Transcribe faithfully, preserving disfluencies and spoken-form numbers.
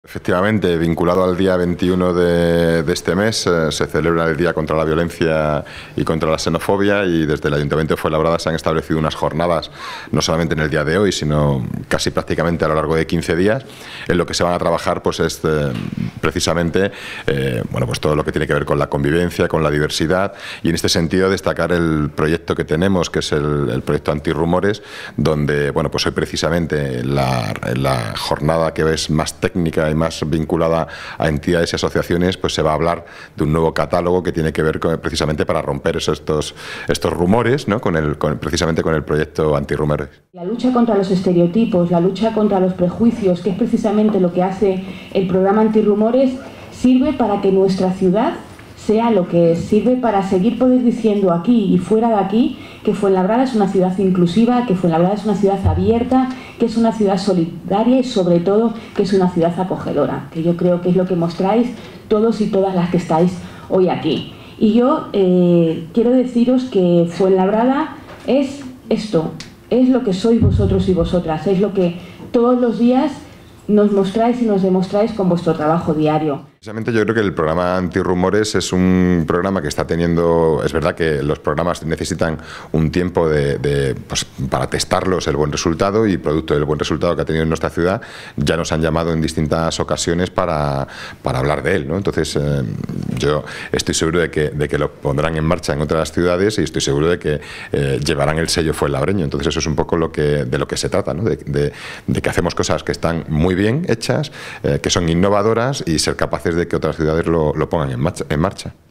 Efectivamente, vinculado al día veintiuno de, de este mes, eh, se celebra el Día contra la Violencia y contra la Xenofobia, y desde el Ayuntamiento de Fuenlabrada se han establecido unas jornadas, no solamente en el día de hoy, sino casi prácticamente a lo largo de quince días, en lo que se van a trabajar pues es eh, precisamente eh, bueno, pues todo lo que tiene que ver con la convivencia, con la diversidad, y en este sentido destacar el proyecto que tenemos, que es el, el proyecto Antirrumores, donde bueno, pues hoy precisamente la, la jornada que es más técnica y más vinculada a entidades y asociaciones, pues se va a hablar de un nuevo catálogo que tiene que ver con, precisamente para romper esos, estos, estos rumores, ¿no? con el, con, precisamente con el proyecto Antirrumores. La lucha contra los estereotipos, la lucha contra los prejuicios, que es precisamente lo que hace el programa Antirrumores, sirve para que nuestra ciudad sea lo que es, sirve para seguir poder diciendo aquí y fuera de aquí que Fuenlabrada es una ciudad inclusiva, que Fuenlabrada es una ciudad abierta, que es una ciudad solidaria y sobre todo que es una ciudad acogedora, que yo creo que es lo que mostráis todos y todas las que estáis hoy aquí. Y yo eh, quiero deciros que Fuenlabrada es esto, es lo que sois vosotros y vosotras, es lo que todos los días nos mostráis y nos demostráis con vuestro trabajo diario. Precisamente yo creo que el programa Antirrumores es un programa que está teniendo, es verdad que los programas necesitan un tiempo de, de, pues, para testarlos el buen resultado, y producto del buen resultado que ha tenido en nuestra ciudad ya nos han llamado en distintas ocasiones para, para hablar de él, ¿no? Entonces eh, yo estoy seguro de que, de que lo pondrán en marcha en otras ciudades, y estoy seguro de que eh, llevarán el sello fuenlabreño. Entonces eso es un poco lo que, de lo que se trata, ¿no? de, de, de que hacemos cosas que están muy bien hechas, eh, que son innovadoras, y ser capaces de que otras ciudades lo, lo pongan en marcha. En marcha.